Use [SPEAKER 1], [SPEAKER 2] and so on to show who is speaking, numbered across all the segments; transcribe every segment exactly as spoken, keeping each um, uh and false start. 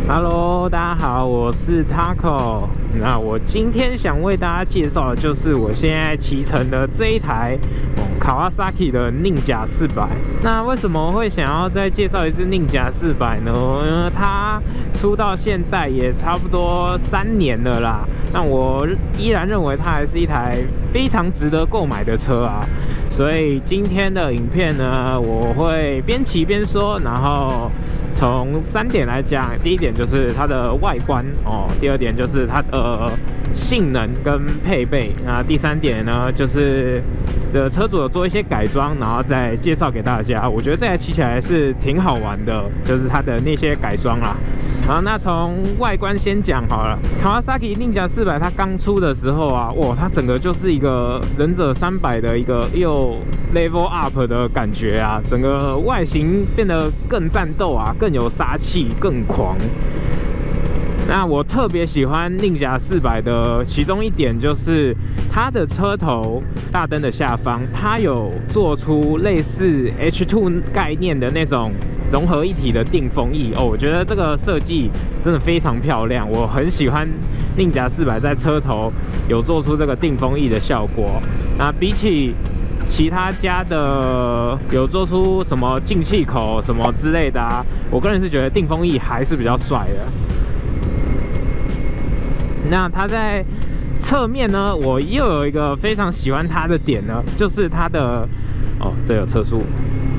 [SPEAKER 1] Hello， 大家好，我是 Taco。那我今天想为大家介绍的就是我现在骑乘的这一台Kawasaki 的 Ninja 四百。那为什么会想要再介绍一次 Ninja 四百呢？因为它出到现在也差不多三年了啦。那我依然认为它还是一台非常值得购买的车啊。所以今天的影片呢，我会边骑边说，然后从三点来讲，第一点就是它的外观哦，第二点就是它的性能跟配备，那第三点呢就是这车主有做一些改装，然后再介绍给大家。我觉得这台骑起来是挺好玩的，就是它的那些改装啦。好，那从外观先讲好了。Kawasaki Ninja 四百它刚出的时候啊，哇，它整个就是一个忍者三百的一个又 level up 的感觉啊，整个外形变得更战斗啊，更有杀气，更狂。那我特别喜欢 Ninja 四百的其中一点就是它的车头大灯的下方，它有做出类似 H 二 概念的那种融合一体的定风翼哦，我觉得这个设计真的非常漂亮，我很喜欢 Ninja 四百在车头有做出这个定风翼的效果。那比起其他家的有做出什么进气口什么之类的啊，我个人是觉得定风翼还是比较帅的。那它在侧面呢，我又有一个非常喜欢它的点呢，就是它的哦，这有测速。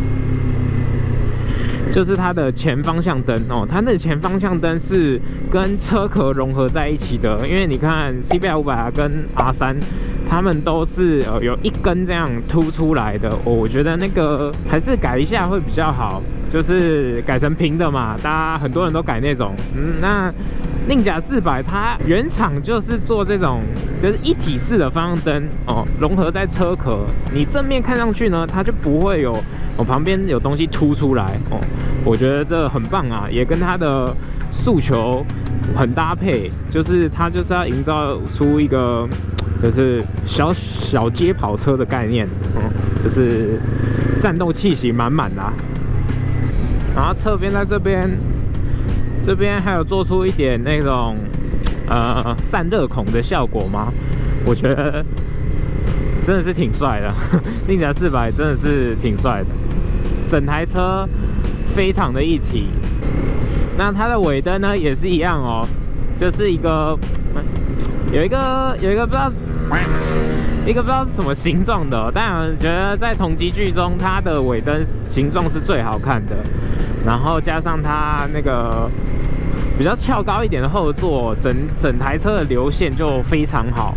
[SPEAKER 1] 就是它的前方向灯哦，它的前方向灯是跟车壳融合在一起的，因为你看 C B R 五百 跟 R 三，它们都是呃有一根这样凸出来的、哦，我觉得那个还是改一下会比较好，就是改成平的嘛，大家很多人都改那种，嗯，那Ninja 四百它原厂就是做这种就是一体式的方向灯哦，融合在车壳，你正面看上去呢，它就不会有我、哦、旁边有东西凸出来哦。我觉得这很棒啊，也跟它的诉求很搭配，就是它就是要营造出一个就是小小街跑车的概念，嗯，就是战斗气息满满啦。然后侧边在这边，这边还有做出一点那种呃散热孔的效果吗？我觉得真的是挺帅的，Ninja 四百真的是挺帅的，整台车非常的一体。那它的尾灯呢也是一样哦，就是一个有一个有一个不知道一个不知道是什么形状的，但我觉得在同级距中，它的尾灯形状是最好看的。然后加上它那个比较翘高一点的后座，整整台车的流线就非常好。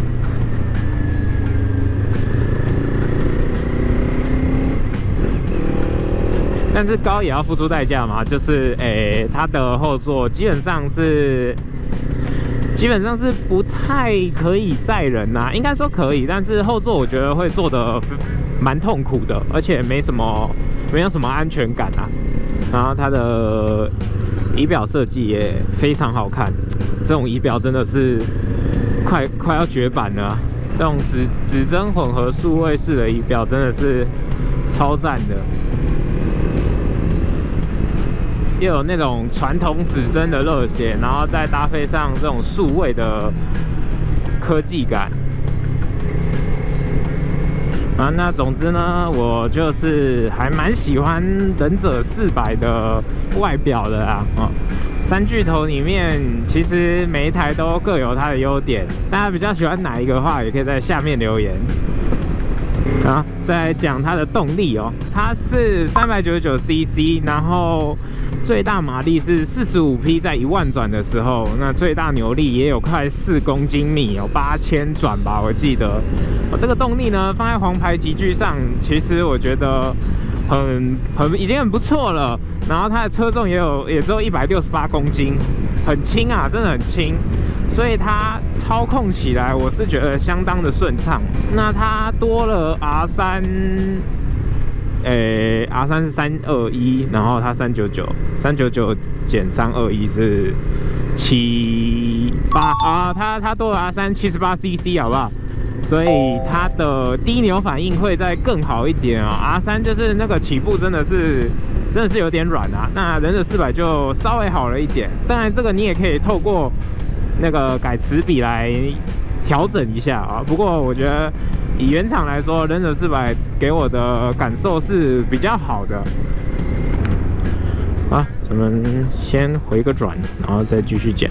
[SPEAKER 1] 但是高也要付出代价嘛，就是诶，它的后座基本上是基本上是不太可以载人呐、啊，应该说可以，但是后座我觉得会坐得蛮痛苦的，而且没什么没有什么安全感啊。然后它的仪表设计也非常好看，这种仪表真的是快快要绝版了、啊，这种指指针混合数位式的仪表真的是超赞的。又有那种传统指针的热血，然后再搭配上这种数位的科技感啊，那总之呢，我就是还蛮喜欢忍者四百的外表的啦。啊，三巨头里面其实每一台都各有它的优点，大家比较喜欢哪一个的话，也可以在下面留言。啊，再来讲它的动力哦，它是三百九十九 C C， 然后最大马力是四十五匹，在一万转的时候，那最大扭力也有快四公斤米，有八千转吧，我记得。哦，这个动力呢，放在黄牌级距上，其实我觉得很很已经很不错了。然后它的车重也有也只有一百六十八公斤，很轻啊，真的很轻。所以它操控起来，我是觉得相当的顺畅。那它多了 R 三，诶 ，R 三是三二一，然后它三九九，三九九减三二一是七八啊，它它多了 R 三七十八 C C， 好不好？所以它的低扭反应会再更好一点啊。R 三就是那个起步真的是真的是有点软啊。那忍者四百就稍微好了一点，当然这个你也可以透过那个改齿比来调整一下啊。不过我觉得以原厂来说，忍者四百给我的感受是比较好的。好，咱们先回个转，然后再继续讲。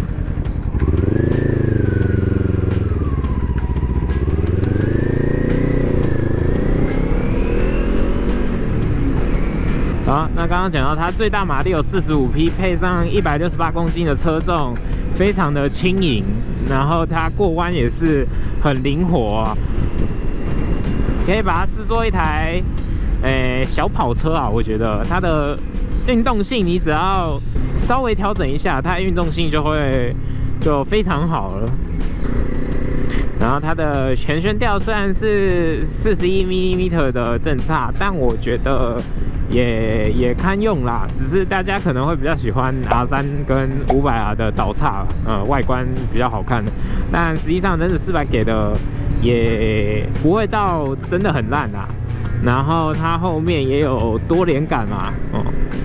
[SPEAKER 1] 好，那刚刚讲到它最大马力有四十五匹，配上一百六十八公斤的车重，非常的轻盈，然后它过弯也是很灵活啊，可以把它视作一台诶、欸、小跑车啊。我觉得它的运动性，你只要稍微调整一下，它的运动性就会就非常好了。然后它的前悬吊虽然是四十一 毫米的正差，但我觉得也也堪用啦。只是大家可能会比较喜欢 R 三 跟 五百 R 的倒叉，呃，外观比较好看的。但实际上忍者四百给的也不会到真的很烂啦。然后它后面也有多连杆嘛，哦。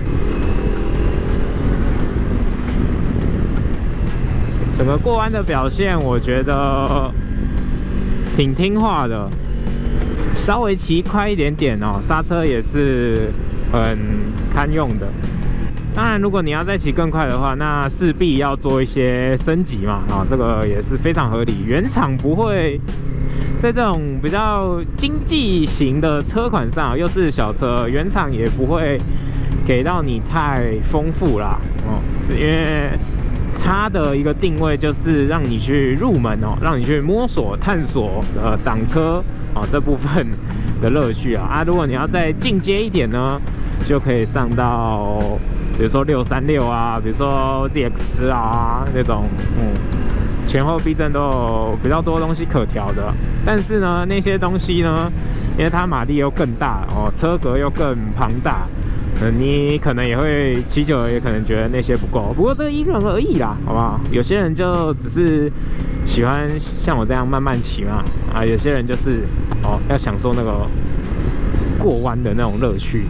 [SPEAKER 1] 整个过弯的表现，我觉得挺听话的，稍微骑快一点点哦，刹车也是很堪用的。当然，如果你要再骑更快的话，那势必要做一些升级嘛，啊、哦，这个也是非常合理。原厂不会在这种比较经济型的车款上，又是小车，原厂也不会给到你太丰富啦，哦，因为它的一个定位就是让你去入门哦，让你去摸索、探索呃挡车啊、哦、这部分的乐趣啊啊！如果你要再进阶一点呢，就可以上到比如说六三六啊，比如说 Z X 啊那种，嗯，前后避震都有比较多东西可调的。但是呢，那些东西呢，因为它马力又更大哦，车格又更庞大。嗯，你可能也会骑久了，也可能觉得那些不够。不过这个因人而异啦，好不好？有些人就只是喜欢像我这样慢慢骑嘛，啊，有些人就是哦要享受那个过弯的那种乐趣。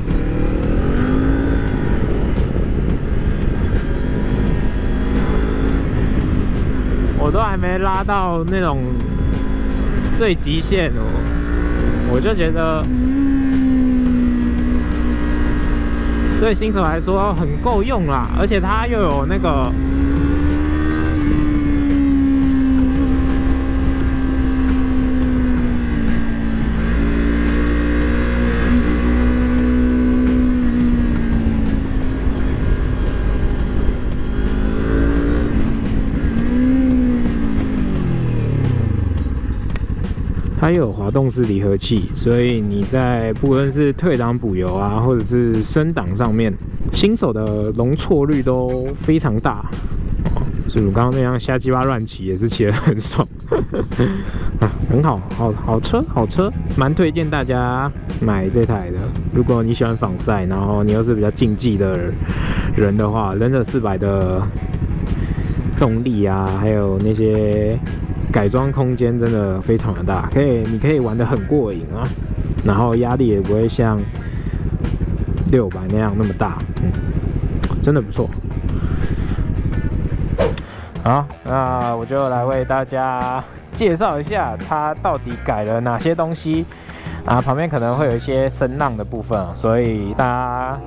[SPEAKER 1] 我都还没拉到那种最极限哦，我就觉得。对新手来说很够用啦，而且它又有那个它又有滑动式离合器，所以你在不论是退档补油啊，或者是升档上面，新手的容错率都非常大。所以我刚刚那样瞎鸡巴乱骑也是骑得很爽，啊，很好，好好车，好车，蛮推荐大家买这台的。如果你喜欢仿赛，然后你又是比较竞技的人的话，忍者四百的动力啊，还有那些改装空间真的非常的大，可以，你可以玩得很过瘾啊，然后压力也不会像六百那样那么大，嗯，真的不错。好，那我就来为大家介绍一下它到底改了哪些东西啊，旁边可能会有一些声浪的部分，所以大家，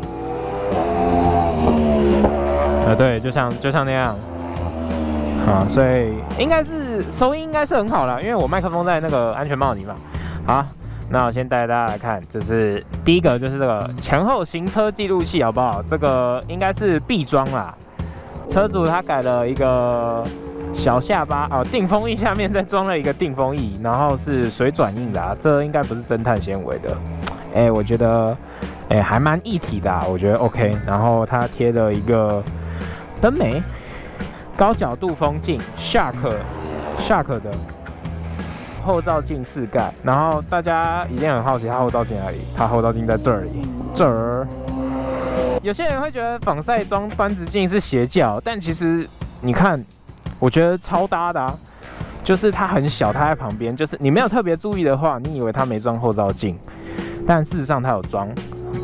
[SPEAKER 1] 呃，对，就像就像那样。啊，所以应该是收音应该是很好啦，因为我麦克风在那个安全帽里嘛。好，那我先带大家来看，这是第一个，就是这个前后行车记录器，好不好？这个应该是必装啦。车主他改了一个小下巴哦，定风翼下面再装了一个定风翼，然后是水转印的、啊，这应该不是侦探纤维的。哎、欸，我觉得哎、欸、还蛮一体的、啊，我觉得 OK。然后他贴了一个灯眉。高角度风镜 Shark Shark 的后照镜饰盖，然后大家一定很好奇它后照镜哪里？它后照镜在这里，这儿。有些人会觉得仿赛装端直镜是邪教，但其实你看，我觉得超搭的、啊，就是它很小，它在旁边，就是你没有特别注意的话，你以为它没装后照镜，但事实上它有装。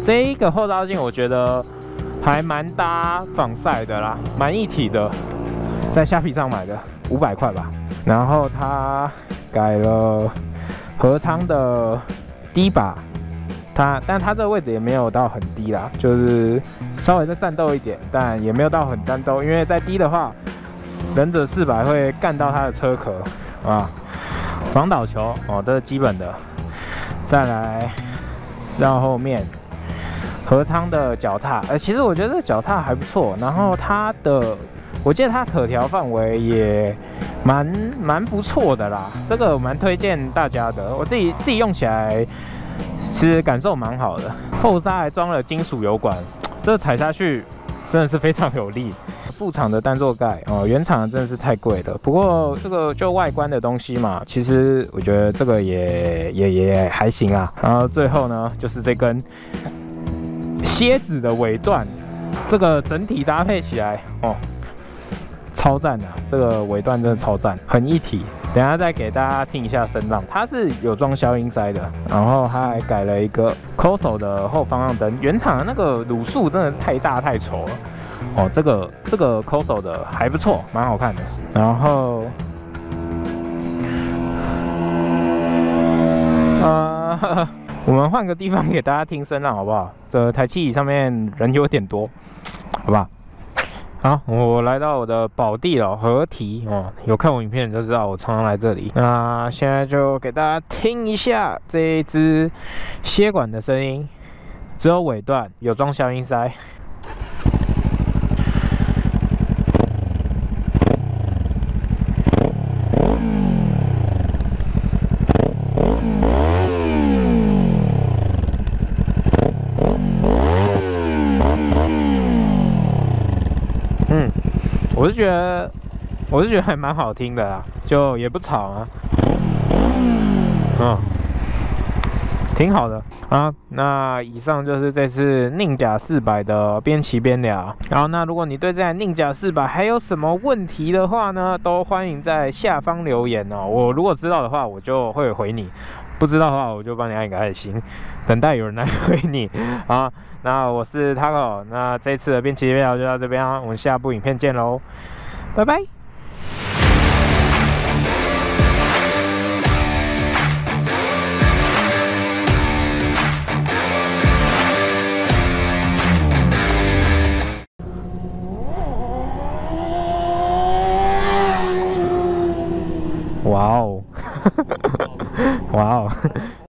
[SPEAKER 1] 这一个后照镜我觉得还蛮搭防晒的啦，蛮一体的，在虾皮上买的，五百块吧。然后它改了合仓的低把，它但它这个位置也没有到很低啦，就是稍微再战斗一点，但也没有到很战斗，因为再低的话，忍者四百会干到它的车壳啊。防倒球哦，这是基本的。再来绕后面合仓的脚踏，呃，其实我觉得这个脚踏还不错，然后它的。我记得它可调范围也蛮蛮不错的啦，这个我蛮推荐大家的。我自己自己用起来，其实感受蛮好的。后刹还装了金属油管，这踩下去真的是非常有力。副厂的单座盖哦，原厂的真的是太贵了。不过这个就外观的东西嘛，其实我觉得这个也也也还行啊。然后最后呢，就是这根蝎子的尾段，这个整体搭配起来哦。超赞啊！这个尾段真的超赞，很一体。等一下再给大家听一下声浪，它是有装消音塞的，然后它还改了一个 C O S O 的后方向灯。原厂的那个卤素真的太大太丑了哦，这个这个 C O S O 的还不错，蛮好看的。然后呃，呵呵我们换个地方给大家听声浪好不好？这台七乙上面人有点多，好不好？好，我来到我的宝地了，合体哦。有看我影片就知道我常常来这里。那现在就给大家听一下这一支蝎管的声音，只有尾段有装消音塞。嗯，我是觉得，我是觉得还蛮好听的啦，就也不吵啊，嗯，挺好的啊。那以上就是这次宁甲四百的边骑边聊。然后，那如果你对这台宁甲四百还有什么问题的话呢，都欢迎在下方留言哦。我如果知道的话，我就会回你；不知道的话，我就帮你按一个爱心，等待有人来回你啊。那我是 Taco， 那这次的边骑边聊就到这边啊，我们下部影片见喽，拜拜。哇哦，哇哦。